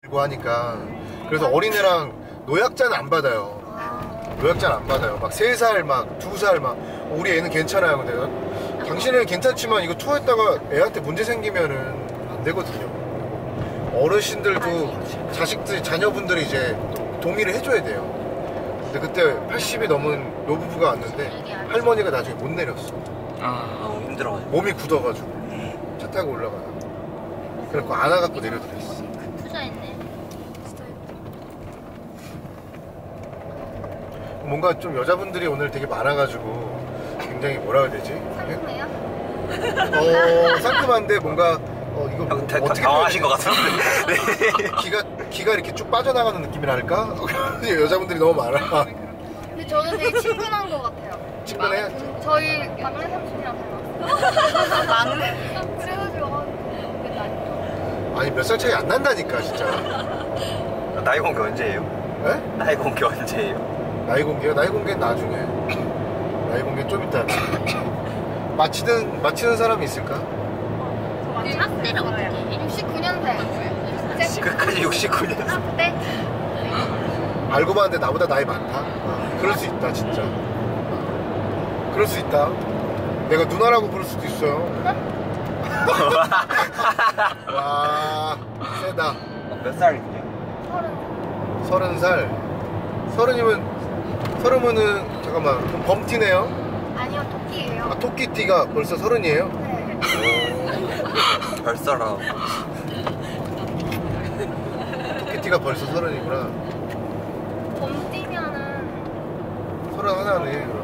고 하니까 그래서 어린애랑 노약자는 안 받아요. 노약자는 안 받아요. 막 3살 막 2살 막 우리 애는 괜찮아요. 근데 당신은 괜찮지만 이거 투어했다가 애한테 문제 생기면은 안 되거든요. 어르신들도 자식들 자녀분들이 이제 동의를 해줘야 돼요. 근데 그때 80이 넘은 노부부가 왔는데 할머니가 나중에 못 내렸어. 너무 힘들어. 몸이 굳어가지고 차 타고 올라가요. 그래갖고 안아갖고 내려드렸어. 투자했네. 뭔가 좀 여자분들이 오늘 되게 많아가지고 굉장히 뭐라 해야 되지? 상큼해요? 상큼한데 뭔가 이거 뭐 어떻게 당황하신 것 같은데. 네. 기가 이렇게 쭉 빠져나가는 느낌이랄까? 여자분들이 너무 많아. 근데 저는 되게 친근한 것 같아요. 친근해? 저희 막내 삼촌이랑 닮았어요. 막내? 그래가지고 그게 아니죠. 아니 몇 살 차이 안 난다니까 진짜. 나이 공개 언제예요? 네? 나이 공개 언제예요? 나이 공개요? 나이 공개는 나중에. 나이 공개 좀 이따. 맞히는 사람이 있을까? 학대를 어떻게 해? 69년생. 끝까지 69년. 네. 알고 봤는데 나보다 나이 많다? 그럴 수 있다 진짜. 그럴 수 있다. 내가 누나라고 부를 수도 있어요. 와 세다. 몇 살이냐? 30. 30살. 서른이면 잠깐만 그럼 범티네요? 아니요, 토끼예요. 아 토끼띠가 벌써 30이에요? 네. 벌써라. 토끼띠가 벌써 30이구나. 범띠면은 31네.